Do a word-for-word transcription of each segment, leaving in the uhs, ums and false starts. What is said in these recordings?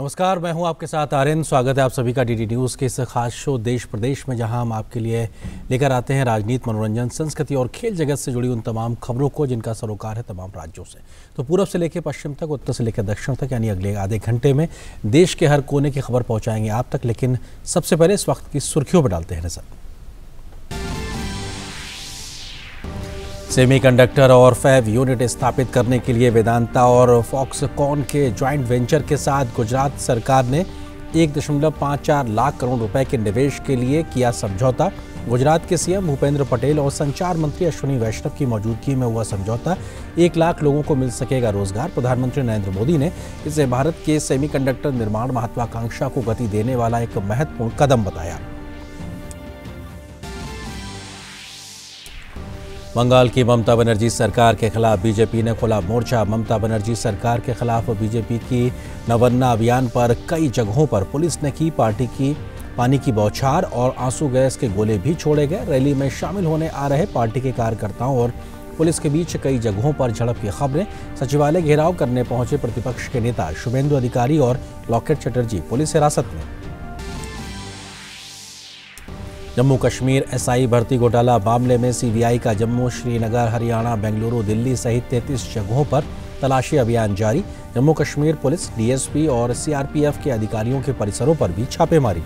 नमस्कार, मैं हूं आपके साथ आर्यन। स्वागत है आप सभी का डीडी न्यूज़ के इस खास शो देश प्रदेश में, जहां हम आपके लिए लेकर आते हैं राजनीति, मनोरंजन, संस्कृति और खेल जगत से जुड़ी उन तमाम खबरों को जिनका सरोकार है तमाम राज्यों से। तो पूरब से लेकर पश्चिम तक, उत्तर से लेकर दक्षिण तक, यानी अगले आधे घंटे में देश के हर कोने की खबर पहुँचाएंगे आप तक। लेकिन सबसे पहले इस वक्त की सुर्खियों पर डालते हैं नजर। सेमीकंडक्टर और फैब यूनिट स्थापित करने के लिए वेदांता और फॉक्सकॉन के ज्वाइंट वेंचर के साथ गुजरात सरकार ने एक दशमलव पाँच चार लाख करोड़ रुपए के निवेश के लिए किया समझौता। गुजरात के सीएम भूपेंद्र पटेल और संचार मंत्री अश्विनी वैष्णव की मौजूदगी में हुआ समझौता। एक लाख लोगों को मिल सकेगा रोजगार। प्रधानमंत्री नरेंद्र मोदी ने इसे भारत के सेमीकंडक्टर निर्माण महत्वाकांक्षा को गति देने वाला एक महत्वपूर्ण कदम बताया। बंगाल की ममता बनर्जी सरकार के खिलाफ बीजेपी ने खोला मोर्चा। ममता बनर्जी सरकार के खिलाफ बीजेपी की नवन्ना अभियान पर कई जगहों पर पुलिस ने की पार्टी की पानी की बौछार और आंसू गैस के गोले भी छोड़े गए। रैली में शामिल होने आ रहे पार्टी के कार्यकर्ताओं और पुलिस के बीच कई जगहों पर झड़प की खबरें। सचिवालय घेराव करने पहुंचे प्रतिपक्ष के नेता शुभेंदु अधिकारी और लॉकेट चटर्जी पुलिस हिरासत में। जम्मू कश्मीर एसआई भर्ती घोटाला मामले में सीबीआई का जम्मू, श्रीनगर, हरियाणा, बेंगलुरु, दिल्ली सहित तैंतीस जगहों पर तलाशी अभियान जारी। जम्मू कश्मीर पुलिस, डीएसपी और सीआरपीएफ के अधिकारियों के परिसरों पर भी छापेमारी।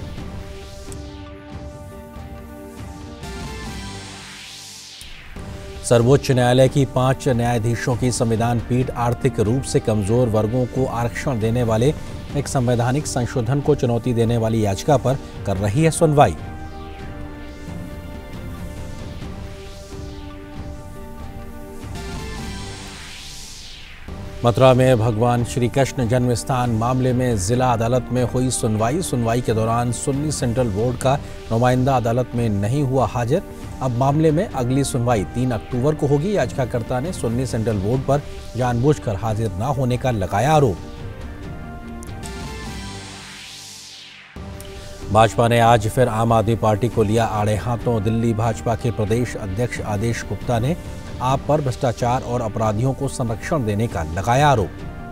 सर्वोच्च न्यायालय की पांच न्यायाधीशों की संविधान पीठ आर्थिक रूप से कमजोर वर्गों को आरक्षण देने वाले एक संवैधानिक संशोधन को चुनौती देने वाली याचिका पर कर रही है सुनवाई। मथुरा में भगवान श्री कृष्ण जन्म स्थान मामले में जिला अदालत में हुई सुनवाई। सुनवाई के दौरान सुन्नी सेंट्रल बोर्ड का नुमाइंदा अदालत में नहीं हुआ हाजिर। अब मामले में अगली सुनवाई तीन अक्टूबर को होगी। याचिकाकर्ता ने सुन्नी सेंट्रल बोर्ड पर जानबूझकर हाजिर न होने का लगाया आरोप। भाजपा ने आज फिर आम आदमी पार्टी को लिया आड़े हाथों। दिल्ली भाजपा के प्रदेश अध्यक्ष आदेश गुप्ता ने आप पर भ्रष्टाचार और अपराधियों को संरक्षण देने का लगाया आरोप।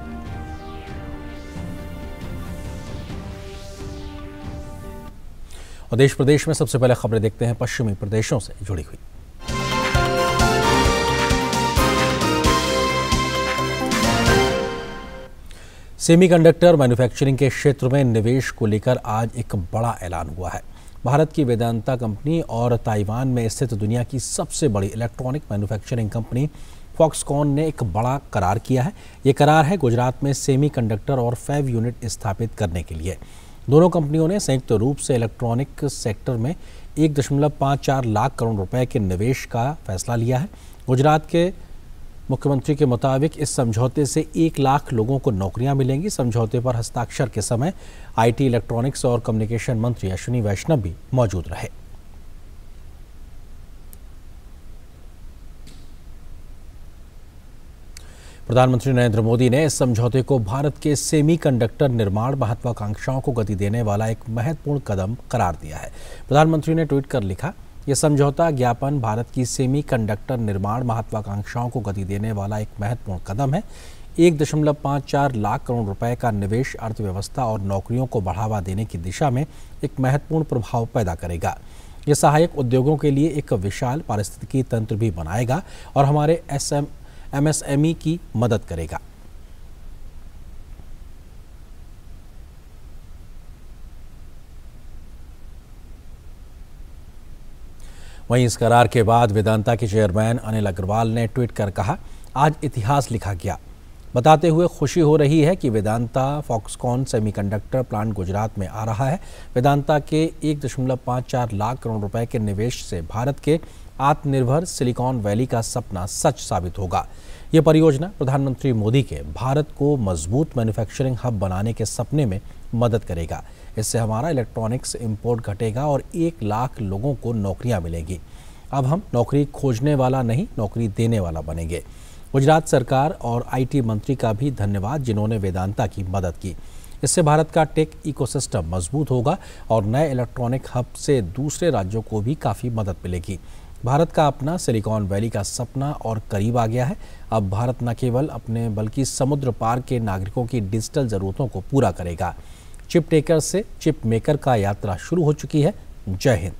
और देश प्रदेश में सबसे पहले खबरें देखते हैं पश्चिमी प्रदेशों से जुड़ी हुई। सेमीकंडक्टर मैन्युफैक्चरिंग के क्षेत्र में निवेश को लेकर आज एक बड़ा ऐलान हुआ है। भारत की वेदांता कंपनी और ताइवान में स्थित दुनिया की सबसे बड़ी इलेक्ट्रॉनिक मैन्युफैक्चरिंग कंपनी फॉक्सकॉन ने एक बड़ा करार किया है। ये करार है गुजरात में सेमीकंडक्टर और फैब यूनिट स्थापित करने के लिए। दोनों कंपनियों ने संयुक्त रूप से इलेक्ट्रॉनिक सेक्टर में एक दशमलव पाँच चार लाख करोड़ रुपए के निवेश का फैसला लिया है। गुजरात के मुख्यमंत्री के मुताबिक इस समझौते से एक लाख लोगों को नौकरियां मिलेंगी। समझौते पर हस्ताक्षर के समय आईटी, इलेक्ट्रॉनिक्स और कम्युनिकेशन मंत्री अश्विनी वैष्णव भी मौजूद रहे। प्रधानमंत्री नरेंद्र मोदी ने इस समझौते को भारत के सेमीकंडक्टर निर्माण महत्वाकांक्षाओं को गति देने वाला एक महत्वपूर्ण कदम करार दिया है। प्रधानमंत्री ने ट्वीट कर लिखा, यह समझौता ज्ञापन भारत की सेमीकंडक्टर निर्माण महत्वाकांक्षाओं को गति देने वाला एक महत्वपूर्ण कदम है। एक दशमलव पाँच चार लाख करोड़ रुपए का निवेश अर्थव्यवस्था और नौकरियों को बढ़ावा देने की दिशा में एक महत्वपूर्ण प्रभाव पैदा करेगा। यह सहायक उद्योगों के लिए एक विशाल पारिस्थितिकी तंत्र भी बनाएगा और हमारे एस एम एमएसएमई की मदद करेगा। वहीं इस करार के बाद वेदांता के चेयरमैन अनिल अग्रवाल ने ट्वीट कर कहा, आज इतिहास लिखा गया, बताते हुए खुशी हो रही है कि Vedanta Foxconn semiconductor plant Gujarat में आ रहा है। वेदांता के एक दशमलव पाँच चार लाख करोड़ रुपए के निवेश से भारत के आत्मनिर्भर सिलिकॉन वैली का सपना सच साबित होगा। ये परियोजना प्रधानमंत्री मोदी के भारत को मजबूत मैन्युफैक्चरिंग हब बनाने के सपने में मदद करेगा। इससे हमारा इलेक्ट्रॉनिक्स इंपोर्ट घटेगा और एक लाख लोगों को नौकरियां मिलेंगी। अब हम नौकरी खोजने वाला नहीं, नौकरी देने वाला बनेंगे। गुजरात सरकार और आईटी मंत्री का भी धन्यवाद, जिन्होंने वेदांता की मदद की। इससे भारत का टेक इकोसिस्टम मजबूत होगा और नए इलेक्ट्रॉनिक हब से दूसरे राज्यों को भी काफ़ी मदद मिलेगी। भारत का अपना सिलिकॉन वैली का सपना और करीब आ गया है। अब भारत न केवल अपने बल्कि समुद्र पार के नागरिकों की डिजिटल ज़रूरतों को पूरा करेगा। चिप टेकर से चिप मेकर का यात्रा शुरू हो चुकी है। जय हिंद।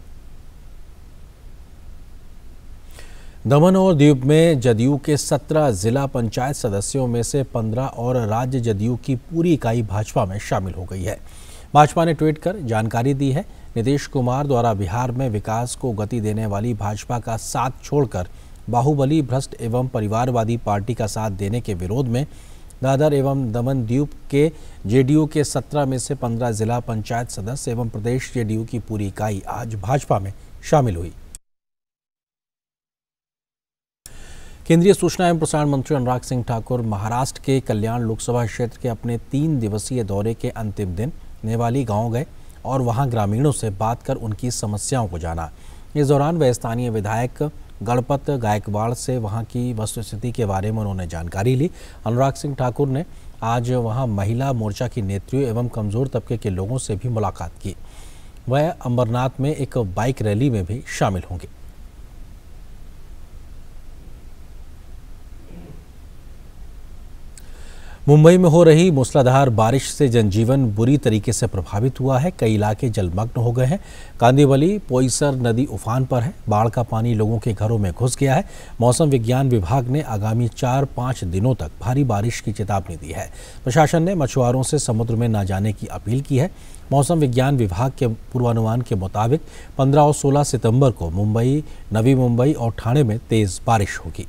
दमन और दीव में जदयू के सत्रह जिला पंचायत सदस्यों में से पंद्रह और राज्य जदयू की पूरी इकाई भाजपा में शामिल हो गई है। भाजपा ने ट्वीट कर जानकारी दी है। नीतीश कुमार द्वारा बिहार में विकास को गति देने वाली भाजपा का साथ छोड़कर बाहुबली, भ्रष्ट एवं परिवारवादी पार्टी का साथ देने के विरोध में दादर एवं दमन दीव के जेडीयू के सत्रह में से पंद्रह जिला पंचायत सदस्य एवं प्रदेश जेडीयू की पूरी इकाई आज भाजपा में शामिल हुई। केंद्रीय सूचना एवं प्रसारण मंत्री अनुराग सिंह ठाकुर महाराष्ट्र के कल्याण लोकसभा क्षेत्र के अपने तीन दिवसीय दौरे के अंतिम दिन नेवाली गांव गए और वहां ग्रामीणों से बात कर उनकी समस्याओं को जाना। इस दौरान वे स्थानीय विधायक गणपत गायकवाड़ से वहां की वस्तुस्थिति के बारे में उन्होंने जानकारी ली। अनुराग सिंह ठाकुर ने आज वहां महिला मोर्चा की नेत्रियों एवं कमजोर तबके के लोगों से भी मुलाकात की। वह अंबरनाथ में एक बाइक रैली में भी शामिल होंगे। मुंबई में हो रही मूसलाधार बारिश से जनजीवन बुरी तरीके से प्रभावित हुआ है। कई इलाके जलमग्न हो गए हैं। कांदिवली पोईसर नदी उफान पर है। बाढ़ का पानी लोगों के घरों में घुस गया है। मौसम विज्ञान विभाग ने आगामी चार पाँच दिनों तक भारी बारिश की चेतावनी दी है। प्रशासन ने मछुआरों से समुद्र में न जाने की अपील की है। मौसम विज्ञान विभाग के पूर्वानुमान के मुताबिक पंद्रह और सोलह सितंबर को मुंबई, नवी मुंबई और ठाणे में तेज बारिश होगी।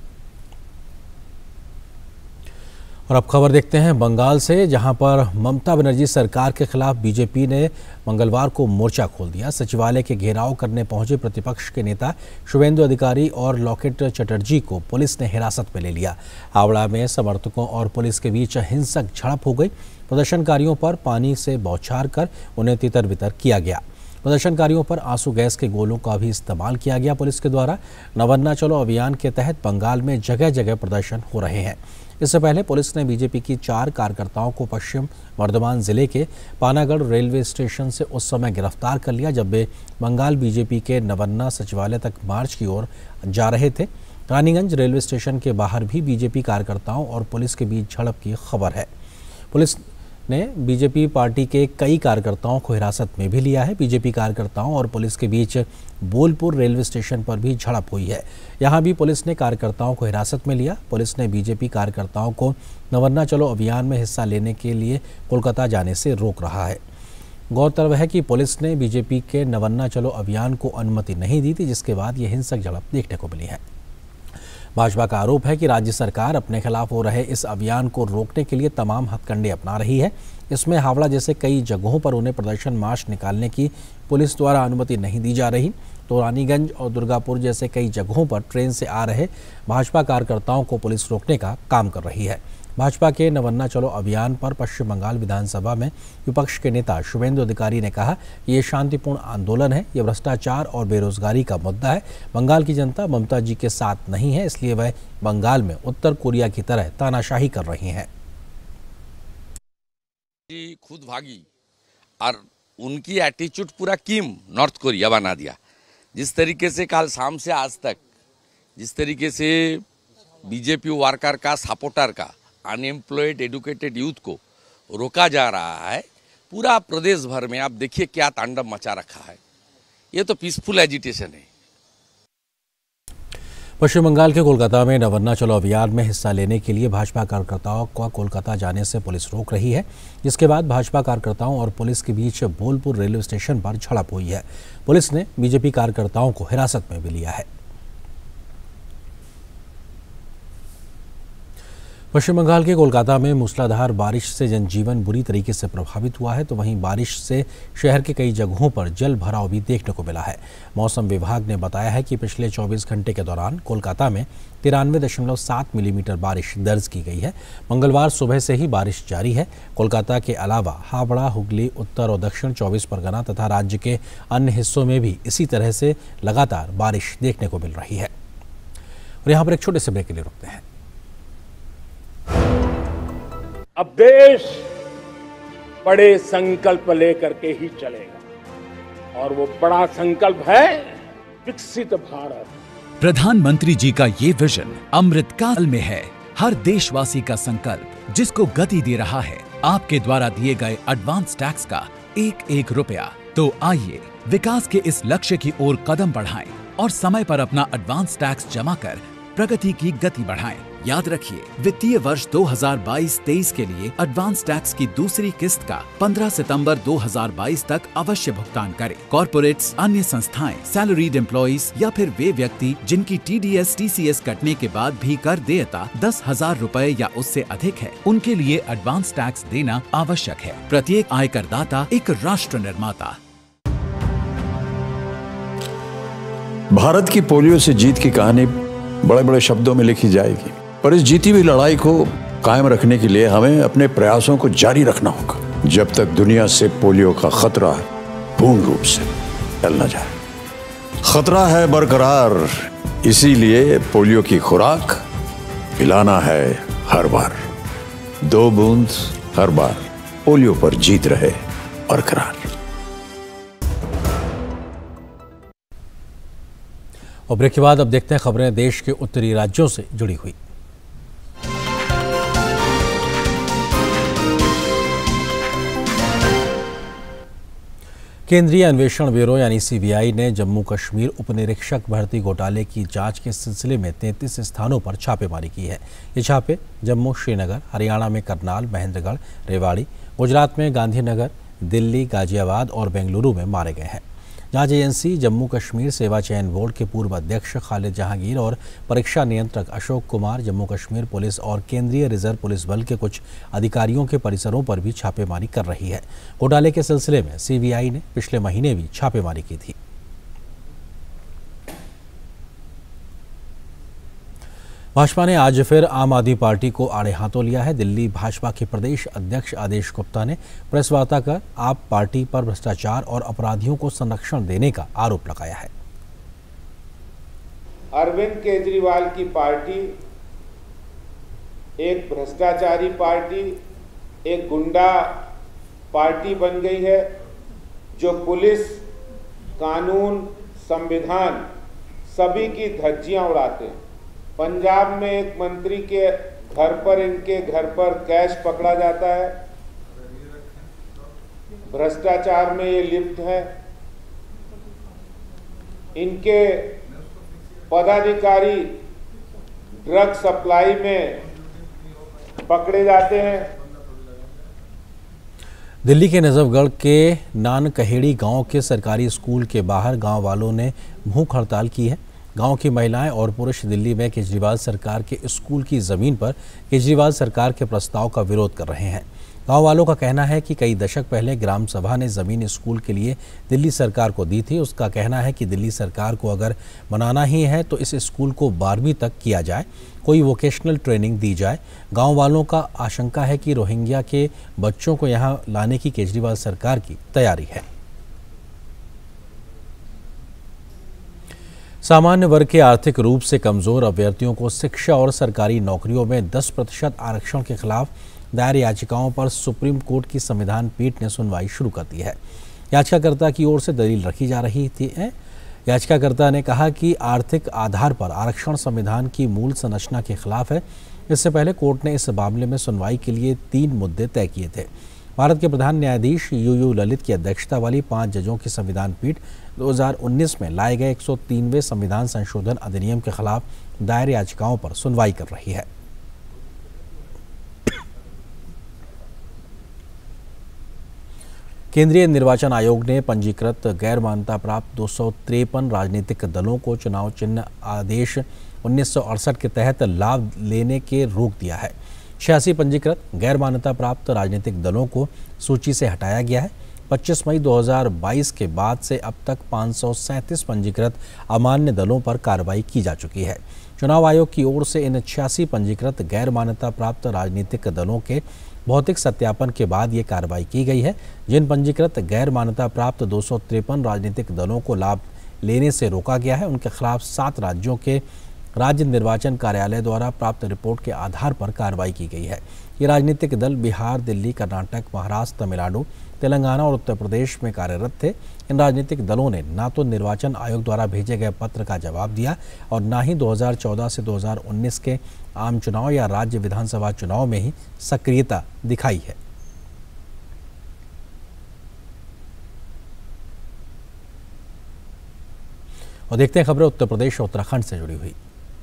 और अब खबर देखते हैं बंगाल से, जहां पर ममता बनर्जी सरकार के खिलाफ बीजेपी ने मंगलवार को मोर्चा खोल दिया। सचिवालय के घेराव करने पहुंचे प्रतिपक्ष के नेता शुभेंदु अधिकारी और लॉकेट चटर्जी को पुलिस ने हिरासत में ले लिया। हावड़ा में समर्थकों और पुलिस के बीच हिंसक झड़प हो गई। प्रदर्शनकारियों पर पानी से बौछार कर उन्हें तितर बितर किया गया। प्रदर्शनकारियों पर आंसू गैस के गोलों का भी इस्तेमाल किया गया। पुलिस के द्वारा नवन्ना चलो अभियान के तहत बंगाल में जगह जगह प्रदर्शन हो रहे हैं। इससे पहले पुलिस ने बीजेपी की चार कार्यकर्ताओं को पश्चिम वर्धमान जिले के पानागढ़ रेलवे स्टेशन से उस समय गिरफ्तार कर लिया जब वे बंगाल बीजेपी के नवन्ना सचिवालय तक मार्च की ओर जा रहे थे। रानीगंज रेलवे स्टेशन के बाहर भी बीजेपी कार्यकर्ताओं और पुलिस के बीच झड़प की खबर है। पुलिस ने बीजेपी पार्टी के कई कार्यकर्ताओं को हिरासत में भी लिया है। बीजेपी कार्यकर्ताओं और पुलिस के बीच बोलपुर रेलवे स्टेशन पर भी झड़प हुई है। यहां भी पुलिस ने कार्यकर्ताओं को हिरासत में लिया। पुलिस ने बीजेपी कार्यकर्ताओं को नवन्ना चलो अभियान में हिस्सा लेने के लिए कोलकाता जाने से रोक रहा है। गौरतलब है कि पुलिस ने बीजेपी के नवन्ना चलो अभियान को अनुमति नहीं दी थी, जिसके बाद ये हिंसक झड़प देखने को मिली है। भाजपा का आरोप है कि राज्य सरकार अपने खिलाफ हो रहे इस अभियान को रोकने के लिए तमाम हथकंडे अपना रही है। इसमें हावड़ा जैसे कई जगहों पर उन्हें प्रदर्शन मार्च निकालने की पुलिस द्वारा अनुमति नहीं दी जा रही, तो रानीगंज और दुर्गापुर जैसे कई जगहों पर ट्रेन से आ रहे भाजपा कार्यकर्ताओं को पुलिस रोकने का काम कर रही है। भाजपा के नवन्ना चलो अभियान पर पश्चिम बंगाल विधानसभा में विपक्ष के नेता शुभेंदु अधिकारी ने कहा कि ये शांतिपूर्ण आंदोलन है, ये भ्रष्टाचार और बेरोजगारी का मुद्दा है। बंगाल की जनता ममता जी के साथ नहीं है, इसलिए वह बंगाल में उत्तर कोरिया की तरह तानाशाही कर रही हैं। खुद भागी और उनकी एटीट्यूड पूरा किम नॉर्थ कोरिया बना दिया। जिस तरीके से कल शाम से आज तक जिस तरीके से बीजेपी वर्कर का सपोर्टर का अनएम्प्लॉयड एडुकेटेड यूथ को रोका जा रहा है, पूरा प्रदेश भर में आप देखिए क्या तांडव मचा रखा है। ये तो पीसफुल एजिटेशन है। पश्चिम बंगाल के कोलकाता में नवन्ना चलो अभियान में हिस्सा लेने के लिए भाजपा कार्यकर्ताओं को कोलकाता जाने से पुलिस रोक रही है, जिसके बाद भाजपा कार्यकर्ताओं और पुलिस के बीच बोलपुर रेलवे स्टेशन पर झड़प हुई है। पुलिस ने बीजेपी कार्यकर्ताओं को हिरासत में भी लिया है। पश्चिम बंगाल के कोलकाता में मूसलाधार बारिश से जनजीवन बुरी तरीके से प्रभावित हुआ है, तो वहीं बारिश से शहर के कई जगहों पर जल भराव भी देखने को मिला है। मौसम विभाग ने बताया है कि पिछले चौबीस घंटे के दौरान कोलकाता में तिरानवे दशमलव सात मिलीमीटर बारिश दर्ज की गई है। मंगलवार सुबह से ही बारिश जारी है। कोलकाता के अलावा हावड़ा, हुगली, उत्तर और दक्षिण चौबीस परगना तथा राज्य के अन्य हिस्सों में भी इसी तरह से लगातार बारिश देखने को मिल रही है। और यहाँ पर एक छोटे से ब्रेक के लिए रुकते हैं। अब देश बड़े संकल्प लेकर के ही चलेगा और वो बड़ा संकल्प है विकसित भारत। प्रधानमंत्री जी का ये विजन अमृत काल में है। हर देशवासी का संकल्प जिसको गति दे रहा है आपके द्वारा दिए गए एडवांस टैक्स का एक एक रुपया। तो आइए विकास के इस लक्ष्य की ओर कदम बढ़ाएं और समय पर अपना एडवांस टैक्स जमा कर प्रगति की गति बढ़ाएं। याद रखिए, वित्तीय वर्ष दो हज़ार बाईस तेईस के लिए एडवांस टैक्स की दूसरी किस्त का पंद्रह सितंबर दो हज़ार बाईस तक अवश्य भुगतान करें। कॉर्पोरेट्स, अन्य संस्थाएं, सैलरीड एम्प्लॉइज या फिर वे व्यक्ति जिनकी T D S T C S कटने के बाद भी कर देयता दस हजार रूपए या उससे अधिक है, उनके लिए एडवांस टैक्स देना आवश्यक है। प्रत्येक आयकर दाता एक राष्ट्र निर्माता। भारत की पोलियो से जीत की कहानी बड़े बड़े शब्दों में लिखी जाएगी, पर इस जीती हुई लड़ाई को कायम रखने के लिए हमें अपने प्रयासों को जारी रखना होगा जब तक दुनिया से पोलियो का खतरा पूर्ण रूप से टल न जाए। खतरा है बरकरार, इसीलिए पोलियो की खुराक पिलाना है हर बार। दो बूंद हर बार, पोलियो पर जीत रहे बरकरार। और ब्रेक के बाद अब देखते हैं खबरें देश के उत्तरी राज्यों से जुड़ी हुई। केंद्रीय अन्वेषण ब्यूरो यानी सी बी आई ने जम्मू कश्मीर उपनिरीक्षक भर्ती घोटाले की जांच के सिलसिले में तैंतीस स्थानों पर छापेमारी की है। ये छापे जम्मू, श्रीनगर, हरियाणा में करनाल, महेंद्रगढ़, रेवाड़ी, गुजरात में गांधीनगर, दिल्ली, गाजियाबाद और बेंगलुरु में मारे गए हैं। जांच एजेंसी जम्मू कश्मीर सेवा चयन बोर्ड के पूर्व अध्यक्ष खालिद जहांगीर और परीक्षा नियंत्रक अशोक कुमार, जम्मू कश्मीर पुलिस और केंद्रीय रिजर्व पुलिस बल के कुछ अधिकारियों के परिसरों पर भी छापेमारी कर रही है। घोटाले के सिलसिले में सी बी आई ने पिछले महीने भी छापेमारी की थी। भाजपा ने आज फिर आम आदमी पार्टी को आड़े हाथों लिया है। दिल्ली भाजपा के प्रदेश अध्यक्ष आदेश गुप्ता ने प्रेस वार्ता कर आप पार्टी पर भ्रष्टाचार और अपराधियों को संरक्षण देने का आरोप लगाया है। अरविंद केजरीवाल की पार्टी एक भ्रष्टाचारी पार्टी, एक गुंडा पार्टी बन गई है जो पुलिस, कानून, संविधान सभी की धज्जियां उड़ाते हैं। पंजाब में एक मंत्री के घर पर, इनके घर पर कैश पकड़ा जाता है। भ्रष्टाचार में ये लिप्त है। इनके पदाधिकारी ड्रग सप्लाई में पकड़े जाते हैं। दिल्ली के नजफगढ़ के नानकहेड़ी गांव के सरकारी स्कूल के बाहर गांव वालों ने भूख हड़ताल की है। गांव की महिलाएं और पुरुष दिल्ली में केजरीवाल सरकार के स्कूल की ज़मीन पर केजरीवाल सरकार के प्रस्ताव का विरोध कर रहे हैं। गांव वालों का कहना है कि कई दशक पहले ग्राम सभा ने ज़मीन स्कूल के लिए दिल्ली सरकार को दी थी। उसका कहना है कि दिल्ली सरकार को अगर बनाना ही है तो इस स्कूल को बारहवीं तक किया जाए, कोई वोकेशनल ट्रेनिंग दी जाए। गाँव वालों का आशंका है कि रोहिंग्या के बच्चों को यहाँ लाने की केजरीवाल सरकार की तैयारी है। सामान्य वर्ग के आर्थिक रूप से कमजोर अभ्यर्थियों को शिक्षा और सरकारी नौकरियों में दस प्रतिशत आरक्षण के खिलाफ दायर याचिकाओं पर सुप्रीम कोर्ट की संविधान पीठ ने सुनवाई शुरू कर दी है। याचिकाकर्ता की ओर से दलील रखी जा रही थी। याचिकाकर्ता ने कहा कि आर्थिक आधार पर आरक्षण संविधान की मूल संरचना के खिलाफ है। इससे पहले कोर्ट ने इस मामले में सुनवाई के लिए तीन मुद्दे तय किए थे। भारत के प्रधान न्यायाधीश यू यू ललित की अध्यक्षता वाली पांच जजों की संविधान पीठ दो हज़ार उन्नीस में लाए गए एक सौ तीनवें संविधान संशोधन अधिनियम के खिलाफ दायर याचिकाओं पर सुनवाई कर रही है। केंद्रीय निर्वाचन आयोग ने पंजीकृत गैर मान्यता प्राप्त दो सौ तिरपन राजनीतिक दलों को चुनाव चिन्ह आदेश उन्नीस सौ अड़सठ के तहत लाभ लेने के रोक दिया है। छियासी पंजीकृत गैर मान्यता प्राप्त राजनीतिक दलों को सूची से हटाया गया है। पच्चीस मई दो हज़ार बाईस के बाद से अब तक पाँच सौ सैंतीस पंजीकृत अमान्य दलों पर कार्रवाई की जा चुकी है। चुनाव आयोग की ओर से इन छियासी पंजीकृत गैर मान्यता प्राप्त राजनीतिक दलों के भौतिक सत्यापन के बाद ये कार्रवाई की गई है। जिन पंजीकृत गैर मान्यता प्राप्त दो सौ तिरपन राजनीतिक दलों को लाभ लेने से रोका गया है, उनके खिलाफ सात राज्यों के राज्य निर्वाचन कार्यालय द्वारा प्राप्त रिपोर्ट के आधार पर कार्रवाई की गई है। ये राजनीतिक दल बिहार, दिल्ली, कर्नाटक, महाराष्ट्र, तमिलनाडु, तेलंगाना और उत्तर प्रदेश में कार्यरत थे। इन राजनीतिक दलों ने ना तो निर्वाचन आयोग द्वारा भेजे गए पत्र का जवाब दिया और ना ही दो हज़ार चौदह से दो हज़ार उन्नीस के आम चुनाव या राज्य विधानसभा चुनाव में ही सक्रियता दिखाई है। और देखते हैं खबरें उत्तर प्रदेश और उत्तराखंड से जुड़ी हुई।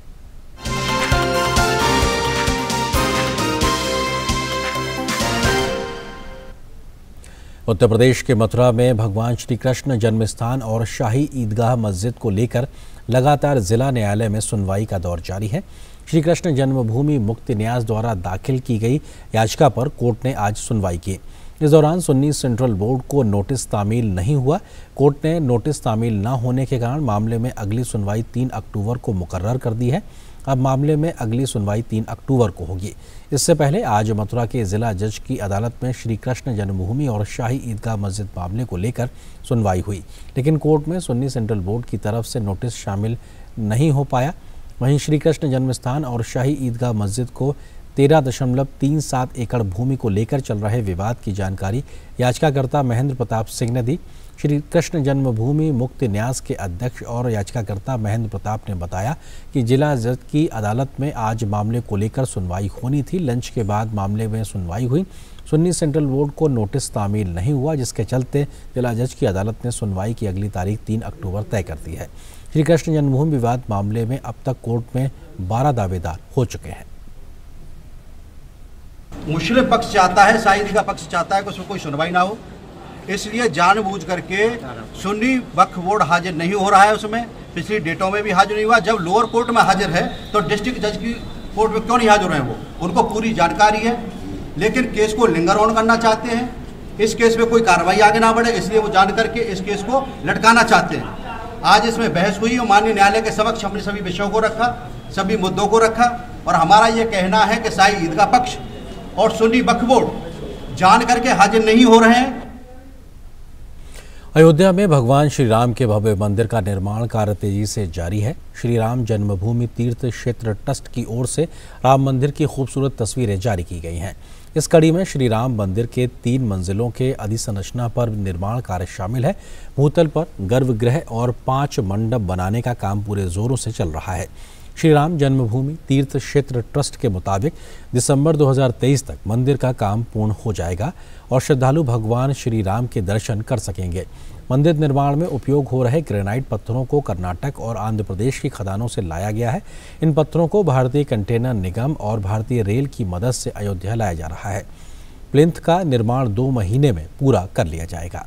उत्तर प्रदेश के मथुरा में भगवान श्री कृष्ण जन्म स्थान और शाही ईदगाह मस्जिद को लेकर लगातार जिला न्यायालय में सुनवाई का दौर जारी है। श्री कृष्ण जन्मभूमि मुक्ति न्यास द्वारा दाखिल की गई याचिका पर कोर्ट ने आज सुनवाई की। इस दौरान सुन्नी सेंट्रल बोर्ड को नोटिस तामील नहीं हुआ। कोर्ट ने नोटिस तामील न होने के कारण मामले में अगली सुनवाई तीन अक्टूबर को मुकर्रर कर दी है। अब मामले में अगली सुनवाई तीन अक्टूबर को होगी। इससे पहले आज मथुरा के जिला जज की अदालत में श्री कृष्ण जन्मभूमि और शाही ईदगाह मस्जिद मामले को लेकर सुनवाई हुई, लेकिन कोर्ट में सुन्नी सेंट्रल बोर्ड की तरफ से नोटिस शामिल नहीं हो पाया। वहीं श्री कृष्ण जन्मस्थान और शाही ईदगाह मस्जिद को तेरह दशमलव तीन सात एकड़ भूमि को लेकर चल रहे विवाद की जानकारी याचिकाकर्ता महेंद्र प्रताप सिंह ने दी। श्री कृष्ण जन्मभूमि मुक्ति न्यास के अध्यक्ष और याचिकाकर्ता महेंद्र प्रताप ने बताया कि जिला जज की अदालत में आज मामले को लेकर सुनवाई होनी थी। लंच के बाद मामले में सुनवाई हुई। सुन्नी सेंट्रल बोर्ड को नोटिस तामील नहीं हुआ, जिसके चलते जिला जज की अदालत ने सुनवाई की अगली तारीख तीन अक्टूबर तय कर दी है। श्री कृष्ण जन्मभूमि विवाद मामले में अब तक कोर्ट में बारह दावेदार हो चुके हैं। मुस्लिम पक्ष चाहता है, शाही ईदगाह पक्ष चाहता है कि उसमें कोई सुनवाई ना हो, इसलिए जानबूझ करके सुन्नी वक्फ बोर्ड हाजिर नहीं हो रहा है। उसमें पिछली डेटों में भी हाजिर नहीं हुआ। जब लोअर कोर्ट में हाजिर है तो डिस्ट्रिक्ट जज की कोर्ट में क्यों नहीं हाजिर हैं? वो उनको पूरी जानकारी है, लेकिन केस को लिंगर ऑन करना चाहते हैं। इस केस में कोई कार्रवाई आगे ना बढ़े, इसलिए वो जान करके इस केस को लटकाना चाहते हैं। आज इसमें बहस हुई और माननीय न्यायालय के समक्ष हमने सभी विषयों को रखा, सभी मुद्दों को रखा, और हमारा ये कहना है कि शाही ईदगाह पक्ष और सुन्नी वक्फ बोर्ड जान करके हाजिर नहीं हो रहे हैं। अयोध्या में भगवान श्री राम के भव्य मंदिर का निर्माण कार्य तेजी से जारी है। श्री राम जन्मभूमि तीर्थ क्षेत्र ट्रस्ट की ओर से राम मंदिर की खूबसूरत तस्वीरें जारी की गई हैं। इस कड़ी में श्री राम मंदिर के तीन मंजिलों के अधिसंरचना पर निर्माण कार्य शामिल है। भूतल पर गर्भगृह और पांच मंडप बनाने का काम पूरे जोरों से चल रहा है। श्री राम जन्मभूमि तीर्थ क्षेत्र ट्रस्ट के मुताबिक दिसंबर दो हज़ार तेईस तक मंदिर का काम पूर्ण हो जाएगा और श्रद्धालु भगवान श्री राम के दर्शन कर सकेंगे। मंदिर निर्माण में उपयोग हो रहे ग्रेनाइट पत्थरों को कर्नाटक और आंध्र प्रदेश की खदानों से लाया गया है। इन पत्थरों को भारतीय कंटेनर निगम और भारतीय रेल की मदद से अयोध्या लाया जा रहा है। प्लिंथ का निर्माण दो महीने में पूरा कर लिया जाएगा।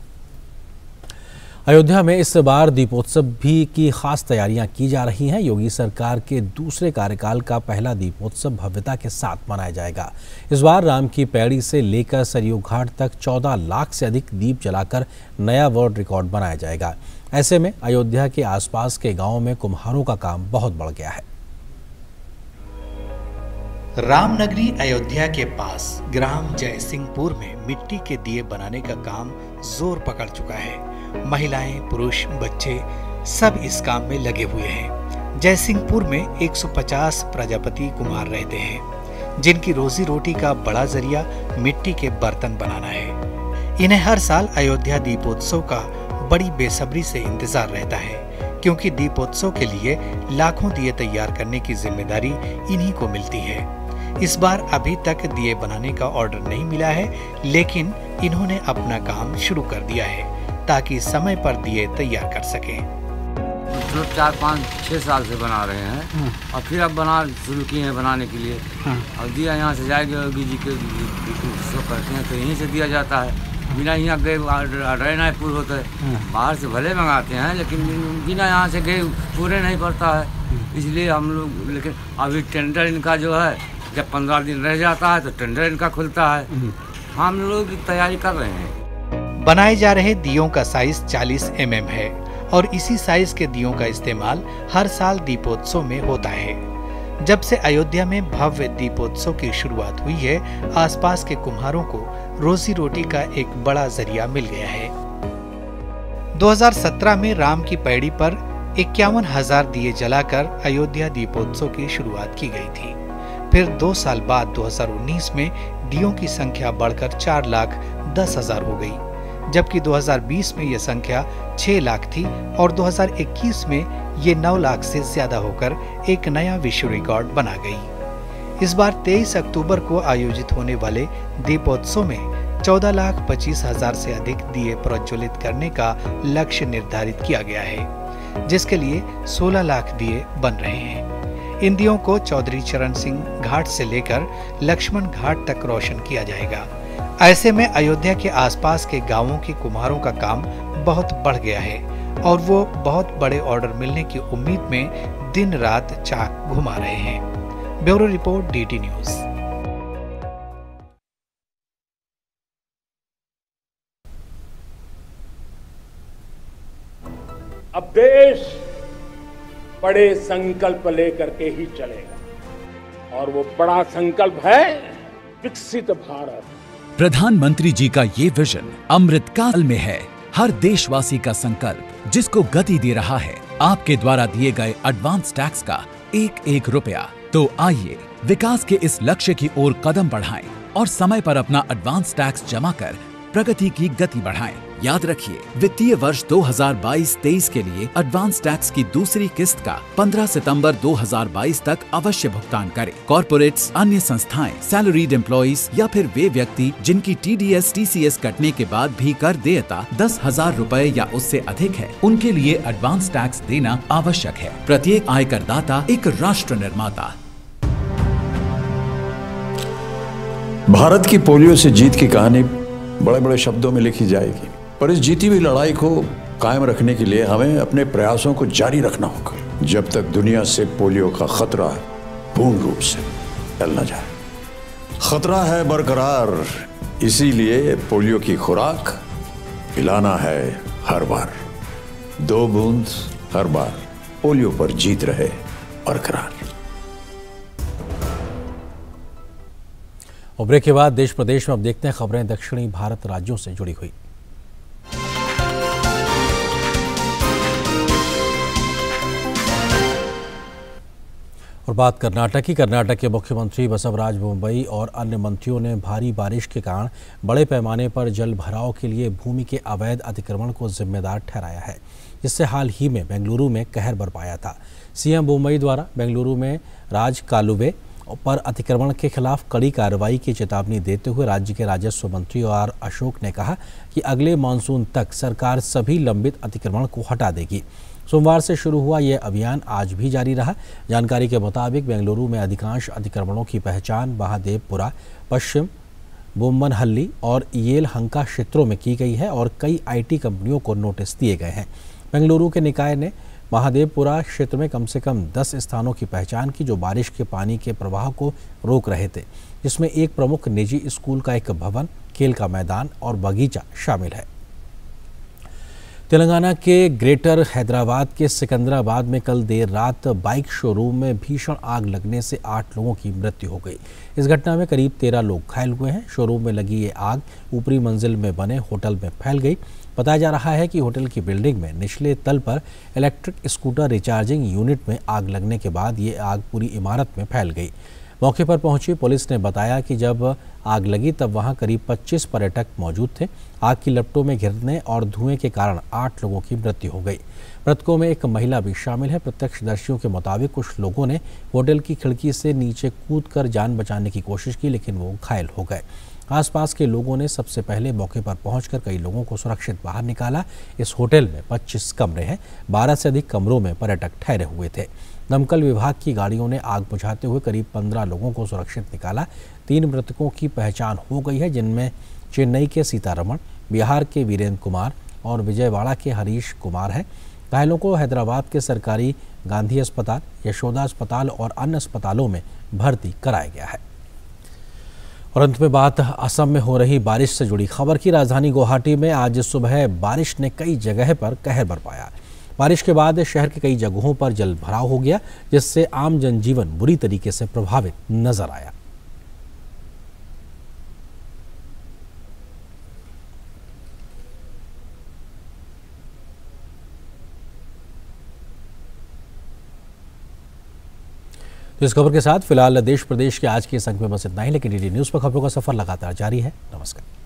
अयोध्या में इस बार दीपोत्सव भी की खास तैयारियां की जा रही हैं। योगी सरकार के दूसरे कार्यकाल का पहला दीपोत्सव भव्यता के साथ मनाया जाएगा। इस बार राम की पैड़ी से लेकर सरयू घाट तक चौदह लाख से अधिक दीप जलाकर नया वर्ल्ड रिकॉर्ड बनाया जाएगा। ऐसे में अयोध्या के आसपास के गांवों में कुम्हारों का काम बहुत बढ़ गया है। रामनगरी अयोध्या के पास ग्राम जयसिंहपुर में मिट्टी के दिए बनाने का काम जोर पकड़ चुका है। महिलाएं, पुरुष, बच्चे सब इस काम में लगे हुए हैं। जयसिंहपुर में एक सौ पचास प्रजापति कुम्हार रहते हैं, जिनकी रोजी रोटी का बड़ा जरिया मिट्टी के बर्तन बनाना है। इन्हें हर साल अयोध्या दीपोत्सव का बड़ी बेसब्री से इंतजार रहता है, क्योंकि दीपोत्सव के लिए लाखों दिए तैयार करने की जिम्मेदारी इन्हीं को मिलती है। इस बार अभी तक दिए बनाने का ऑर्डर नहीं मिला है, लेकिन इन्होंने अपना काम शुरू कर दिया है ताकि समय पर दिए तैयार कर सकें। तो चार पाँच छः साल से बना रहे हैं और फिर अब बना शुरू किए हैं बनाने के लिए। और दिया यहाँ से जाएगा योगी जी के सब करते हैं तो यहीं से दिया जाता है। बिना यहाँ गए ऑर्डर नहीं पूरे होता है। बाहर से भले मंगाते हैं, लेकिन बिना यहाँ से गए पूरे नहीं पड़ता है। इसलिए हम लोग, लेकिन अभी टेंडर इनका जो है जब पंद्रह दिन रह जाता है तो टेंडर इनका खुलता है। हम लोग तैयारी कर रहे हैं। बनाए जा रहे दियों का साइज चालीस एम एम है और इसी साइज के दियों का इस्तेमाल हर साल दीपोत्सव में होता है। जब से अयोध्या में भव्य दीपोत्सव की शुरुआत हुई है, आसपास के कुम्हारों को रोजी रोटी का एक बड़ा जरिया मिल गया है। दो हज़ार सत्रह में राम की पैड़ी पर इक्यावन हजार दिए जलाकर अयोध्या दीपोत्सव की शुरुआत की गई थी। फिर दो साल बाद दो हज़ार उन्नीस में डीओ की संख्या बढ़कर चार लाख दस हजार हो गई, जबकि दो हज़ार बीस में यह संख्या छह लाख थी और दो हज़ार इक्कीस में ये नौ लाख से ज्यादा होकर एक नया विश्व रिकॉर्ड बना गई। इस बार तेईस अक्टूबर को आयोजित होने वाले दीपोत्सव में चौदह लाख पच्चीस हजार से अधिक दिए प्रज्वलित करने का लक्ष्य निर्धारित किया गया है, जिसके लिए सोलह लाख दिए बन रहे हैं। इन दियों को चौधरी चरण सिंह घाट से लेकर लक्ष्मण घाट तक रोशन किया जाएगा। ऐसे में अयोध्या के आसपास के गांवों के कुम्हारों का काम बहुत बढ़ गया है और वो बहुत बड़े ऑर्डर मिलने की उम्मीद में दिन रात चाक घुमा रहे हैं। Bureau report, DT news. अब देश बड़े संकल्प लेकर के ही चलेगा और वो बड़ा संकल्प है विकसित भारत। प्रधानमंत्री जी का ये विजन अमृत काल में है, हर देशवासी का संकल्प जिसको गति दे रहा है आपके द्वारा दिए गए एडवांस टैक्स का एक एक रुपया। तो आइए विकास के इस लक्ष्य की ओर कदम बढ़ाएं और समय पर अपना एडवांस टैक्स जमा कर प्रगति की गति बढ़ाएं। याद रखिए, वित्तीय वर्ष दो हज़ार बाईस तेईस के लिए एडवांस टैक्स की दूसरी किस्त का पंद्रह सितंबर दो हज़ार बाईस तक अवश्य भुगतान करें। कॉर्पोरेट्स, अन्य संस्थाएं, सैलरीड एम्प्लॉइज या फिर वे व्यक्ति जिनकी टीडीएस टीसीएस कटने के बाद भी कर देयता दस हजार रूपए या उससे अधिक है, उनके लिए एडवांस टैक्स देना आवश्यक है। प्रत्येक आयकर दाता एक राष्ट्र निर्माता। भारत की पोलियो से जीत की कहानी बड़े बड़े शब्दों में लिखी जाएगी, पर इस जीती हुई लड़ाई को कायम रखने के लिए हमें अपने प्रयासों को जारी रखना होगा जब तक दुनिया से पोलियो का खतरा पूर्ण रूप से टल न जाए। खतरा है बरकरार, इसीलिए पोलियो की खुराक पिलाना है हर बार। दो बूंद हर बार, पोलियो पर जीत रहे बरकरार। और ब्रेक के बाद देश प्रदेश में अब देखते हैं खबरें दक्षिणी भारत राज्यों से जुड़ी हुई। और बात कर्नाटक की। कर्नाटक के मुख्यमंत्री बसवराज बोम्मई और अन्य मंत्रियों ने भारी बारिश के कारण बड़े पैमाने पर जल भराव के लिए भूमि के अवैध अतिक्रमण को जिम्मेदार ठहराया है, जिससे हाल ही में बेंगलुरु में कहर बरपाया था। सीएम बोम्मई द्वारा बेंगलुरु में राज कालुवे पर अतिक्रमण के खिलाफ कड़ी कार्रवाई की चेतावनी देते हुए राज्य के राजस्व मंत्री आर अशोक ने कहा कि अगले मानसून तक सरकार सभी लंबित अतिक्रमण को हटा देगी। सोमवार से शुरू हुआ यह अभियान आज भी जारी रहा। जानकारी के मुताबिक बेंगलुरु में अधिकांश अतिक्रमणों की पहचान महादेवपुरा, पश्चिम बोम्मनहल्ली और येलहंका क्षेत्रों में की गई है और कई आईटी कंपनियों को नोटिस दिए गए हैं। बेंगलुरु के निकाय ने महादेवपुरा क्षेत्र में कम से कम दस स्थानों की पहचान की जो बारिश के पानी के प्रवाह को रोक रहे थे, जिसमें एक प्रमुख निजी स्कूल का एक भवन, खेल का मैदान और बगीचा शामिल है। तेलंगाना के ग्रेटर हैदराबाद के सिकंदराबाद में कल देर रात बाइक शोरूम में भीषण आग लगने से आठ लोगों की मृत्यु हो गई। इस घटना में करीब तेरह लोग घायल हुए हैं। शोरूम में लगी ये आग ऊपरी मंजिल में बने होटल में फैल गई। बताया जा रहा है कि होटल की बिल्डिंग में निचले तल पर इलेक्ट्रिक स्कूटर रिचार्जिंग यूनिट में आग लगने के बाद ये आग पूरी इमारत में फैल गई। मौके पर पहुंची पुलिस ने बताया कि जब आग लगी तब वहां करीब पच्चीस पर्यटक मौजूद थे। आग की लपटों में घिरने और धुएं के कारण आठ लोगों की मृत्यु हो गई। मृतकों में एक महिला भी शामिल है। प्रत्यक्षदर्शियों के मुताबिक कुछ लोगों ने होटल की खिड़की से नीचे कूदकर जान बचाने की कोशिश की, लेकिन वो घायल हो गए। आसपास के लोगों ने सबसे पहले मौके पर पहुंचकर कई लोगों को सुरक्षित बाहर निकाला। इस होटल में पच्चीस कमरे हैं। बारह से अधिक कमरों में पर्यटक ठहरे हुए थे। दमकल विभाग की गाड़ियों ने आग बुझाते हुए करीब पंद्रह लोगों को सुरक्षित निकाला। तीन मृतकों की पहचान हो गई है, जिनमें चेन्नई के सीतारमण, बिहार के वीरेंद्र कुमार और विजयवाड़ा के हरीश कुमार हैं। घायलों को हैदराबाद के सरकारी गांधी अस्पताल, यशोदा अस्पताल और अन्य अस्पतालों में भर्ती कराया गया है। और अंत में बात असम में हो रही बारिश से जुड़ी खबर की। राजधानी गुवाहाटी में आज सुबह बारिश ने कई जगह पर कहर बरपाया। बारिश के बाद शहर के कई जगहों पर जल भराव हो गया, जिससे आम जनजीवन बुरी तरीके से प्रभावित नजर आया। तो इस खबर के साथ फिलहाल देश प्रदेश के आज के इस अंक में बस इतना ही, लेकिन डीडी न्यूज़ पर खबरों का सफर लगातार जारी है। नमस्कार।